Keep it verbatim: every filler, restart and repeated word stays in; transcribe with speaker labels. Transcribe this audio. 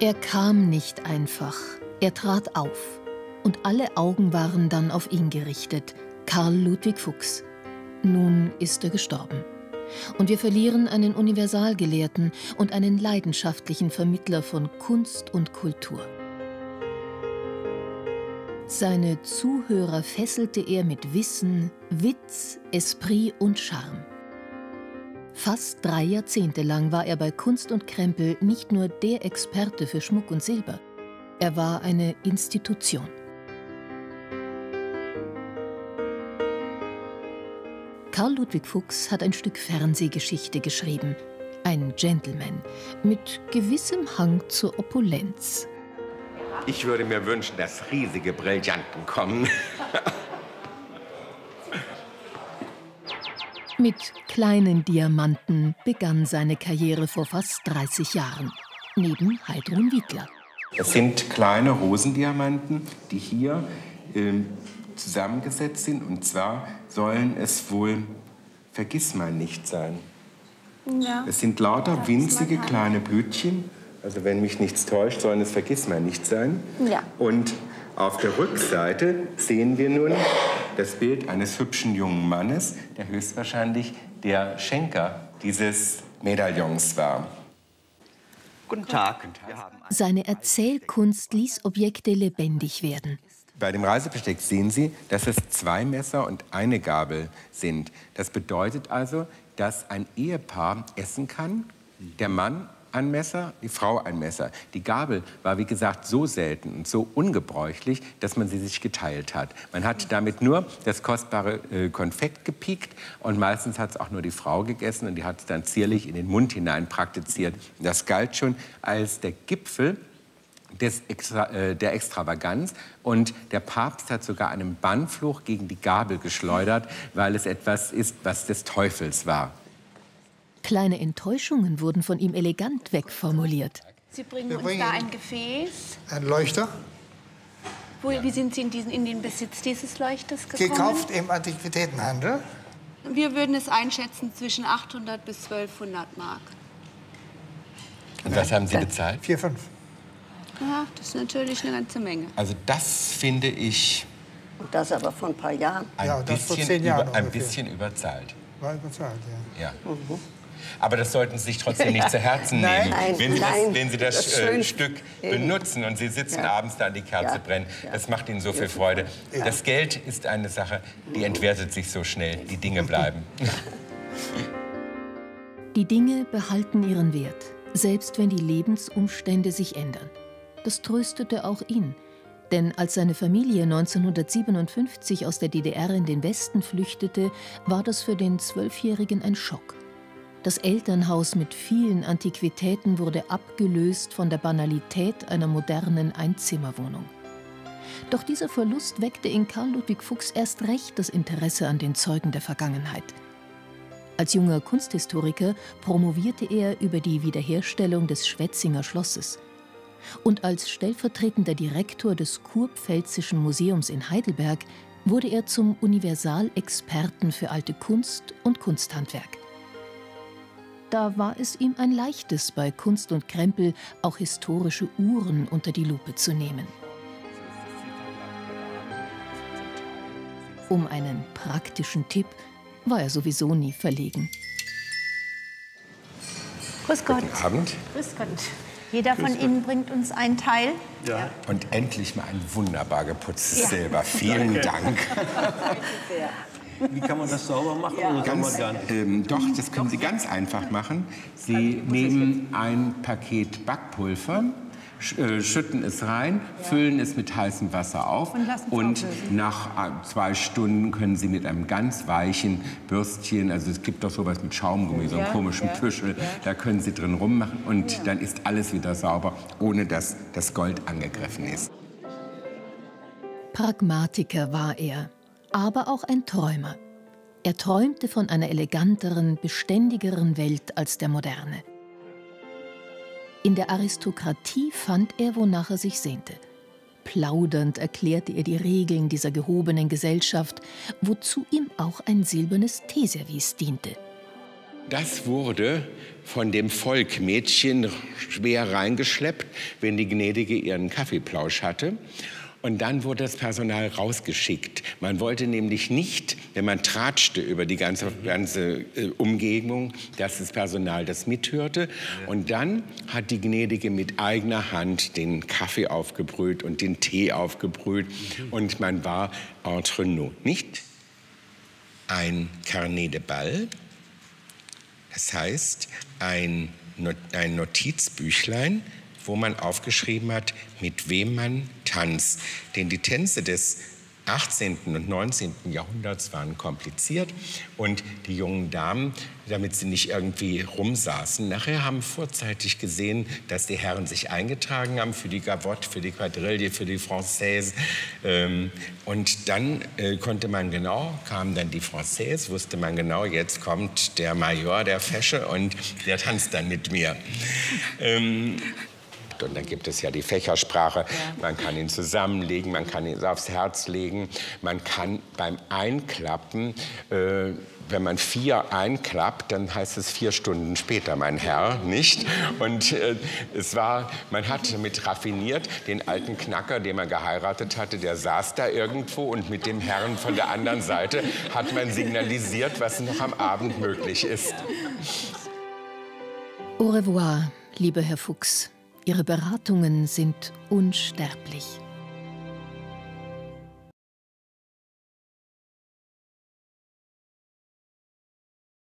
Speaker 1: Er kam nicht einfach, er trat auf. Und alle Augen waren dann auf ihn gerichtet, Karl Ludwig Fuchs. Nun ist er gestorben. Und wir verlieren einen Universalgelehrten und einen leidenschaftlichen Vermittler von Kunst und Kultur. Seine Zuhörer fesselte er mit Wissen, Witz, Esprit und Charme. Fast drei Jahrzehnte lang war er bei Kunst und Krempel nicht nur der Experte für Schmuck und Silber, er war eine Institution. Karl Ludwig Fuchs hat ein Stück Fernsehgeschichte geschrieben. Ein Gentleman mit gewissem Hang zur Opulenz.
Speaker 2: Ich würde mir wünschen, dass riesige Brillanten kommen.
Speaker 1: Mit kleinen Diamanten begann seine Karriere vor fast dreißig Jahren. Neben Heidrun Wiegler.
Speaker 2: Es sind kleine Rosendiamanten, die hier ähm, zusammengesetzt sind. Und zwar sollen es wohl Vergissmeinnicht sein. Ja. Es sind lauter winzige kleine Blütchen. Also wenn mich nichts täuscht, sollen es Vergissmeinnicht sein. Ja. Und auf der Rückseite sehen wir nun das Bild eines hübschen jungen Mannes, der höchstwahrscheinlich der Schenker dieses Medaillons war.
Speaker 3: Guten Tag.
Speaker 1: Seine Erzählkunst ließ Objekte lebendig werden.
Speaker 2: Bei dem Reisebesteck sehen Sie, dass es zwei Messer und eine Gabel sind. Das bedeutet also, dass ein Ehepaar essen kann, der Mann ein Messer, die Frau ein Messer. Die Gabel war, wie gesagt, so selten und so ungebräuchlich, dass man sie sich geteilt hat. Man hat damit nur das kostbare äh, Konfekt gepiekt und meistens hat es auch nur die Frau gegessen und die hat es dann zierlich in den Mund hinein praktiziert. Das galt schon als der Gipfel des Extra, äh, der Extravaganz und der Papst hat sogar einen Bannfluch gegen die Gabel geschleudert, weil es etwas ist, was des Teufels war.
Speaker 1: Kleine Enttäuschungen wurden von ihm elegant wegformuliert.
Speaker 4: Sie bringen Wir uns bringen da ein Gefäß.
Speaker 5: Ein Leuchter.
Speaker 4: Wo, wie sind Sie in, diesen, in den Besitz dieses Leuchters gekommen?
Speaker 5: Gekauft im Antiquitätenhandel.
Speaker 4: Wir würden es einschätzen zwischen achthundert bis zwölfhundert Mark.
Speaker 2: Und was haben Sie bezahlt?
Speaker 5: vier, fünf.
Speaker 4: Ja, das ist natürlich eine ganze Menge.
Speaker 2: Also das finde ich...
Speaker 6: Und das aber vor ein paar Jahren.
Speaker 2: Ein,
Speaker 5: ja, das
Speaker 2: bisschen,
Speaker 5: vor zehn Jahren
Speaker 2: über, ein bisschen überzahlt.
Speaker 5: War überzahlt, ja.
Speaker 2: ja.
Speaker 6: Mhm.
Speaker 2: Aber das sollten Sie sich trotzdem nicht zu Herzen nehmen.
Speaker 6: Nein,
Speaker 2: wenn Sie
Speaker 6: nein,
Speaker 2: das, wenn Sie das,
Speaker 6: das
Speaker 2: äh, Stück benutzen und Sie sitzen
Speaker 6: ja.
Speaker 2: abends da an die Kerze
Speaker 6: ja.
Speaker 2: brennen,
Speaker 6: ja.
Speaker 2: das macht Ihnen so viel Freude.
Speaker 6: Ja.
Speaker 2: Das Geld ist eine Sache, die entwertet sich so schnell. Die Dinge bleiben.
Speaker 1: Die Dinge behalten ihren Wert, selbst wenn die Lebensumstände sich ändern. Das tröstete auch ihn. Denn als seine Familie neunzehnhundertsiebenundfünfzig aus der D D R in den Westen flüchtete, war das für den Zwölfjährigen ein Schock. Das Elternhaus mit vielen Antiquitäten wurde abgelöst von der Banalität einer modernen Einzimmerwohnung. Doch dieser Verlust weckte in Karl Ludwig Fuchs erst recht das Interesse an den Zeugen der Vergangenheit. Als junger Kunsthistoriker promovierte er über die Wiederherstellung des Schwetzinger Schlosses. Und als stellvertretender Direktor des Kurpfälzischen Museums in Heidelberg wurde er zum Universalexperten für alte Kunst und Kunsthandwerk. Da war es ihm ein leichtes, bei Kunst und Krempel auch historische Uhren unter die Lupe zu nehmen. Um einen praktischen Tipp war er sowieso nie verlegen.
Speaker 4: Grüß Gott.
Speaker 2: Guten Abend.
Speaker 4: Grüß Gott. Jeder von Ihnen bringt uns einen Teil.
Speaker 2: Ja. Und endlich mal ein wunderbar geputztes ja. Silber. Vielen
Speaker 3: Danke.
Speaker 2: Dank.
Speaker 3: Wie kann man das sauber machen? Ja. Oder
Speaker 2: Ganz,
Speaker 3: kann man gar
Speaker 2: ähm, doch, das können Sie ganz einfach machen. Sie nehmen ein Paket Backpulver, sch äh, schütten es rein, ja. füllen es mit heißem Wasser auf
Speaker 4: und,
Speaker 2: und nach äh, zwei Stunden können Sie mit einem ganz weichen Bürstchen, also es gibt doch sowas mit Schaumgummi, so einen
Speaker 4: ja,
Speaker 2: komischen
Speaker 4: ja,
Speaker 2: Püschel, ja. da können Sie drin rummachen und ja. dann ist alles wieder sauber, ohne dass das Gold angegriffen ist.
Speaker 1: Pragmatiker war er, aber auch ein Träumer. Er träumte von einer eleganteren, beständigeren Welt als der Moderne. In der Aristokratie fand er, wonach er sich sehnte. Plaudernd erklärte er die Regeln dieser gehobenen Gesellschaft, wozu ihm auch ein silbernes Teeservice diente.
Speaker 2: Das wurde von dem Volkmädchen schwer reingeschleppt, wenn die Gnädige ihren Kaffeeplausch hatte. Und dann wurde das Personal rausgeschickt. Man wollte nämlich nicht, wenn man tratschte über die ganze, ganze äh, Umgebung, dass das Personal das mithörte. Und dann hat die Gnädige mit eigener Hand den Kaffee aufgebrüht und den Tee aufgebrüht. Und man war entre nous. Nicht ein Carnet de Bal, das heißt ein, Not ein Notizbüchlein, wo man aufgeschrieben hat, mit wem man tanzt. Denn die Tänze des achtzehnten und neunzehnten Jahrhunderts waren kompliziert und die jungen Damen, damit sie nicht irgendwie rumsaßen, nachher haben vorzeitig gesehen, dass die Herren sich eingetragen haben für die Gavotte, für die Quadrille, für die Française. Und dann konnte man genau, kam dann die Française, wusste man genau, jetzt kommt der Major, der Fesche, und der tanzt dann mit mir. Und dann gibt es ja die Fächersprache. Ja. Man kann ihn zusammenlegen, man kann ihn aufs Herz legen. Man kann beim Einklappen, äh, wenn man vier einklappt, dann heißt es vier Stunden später, mein Herr, nicht? Und äh, es war, man hat damit raffiniert, den alten Knacker, den man geheiratet hatte, der saß da irgendwo und mit dem Herrn von der anderen Seite hat man signalisiert, was noch am Abend möglich ist.
Speaker 1: Au revoir, lieber Herr Fuchs. Ihre Beratungen sind unsterblich.